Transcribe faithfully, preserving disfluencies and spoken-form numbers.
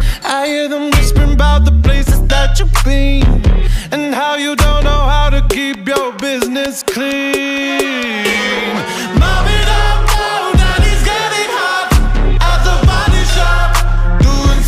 I hear them whispering about the places that you've been.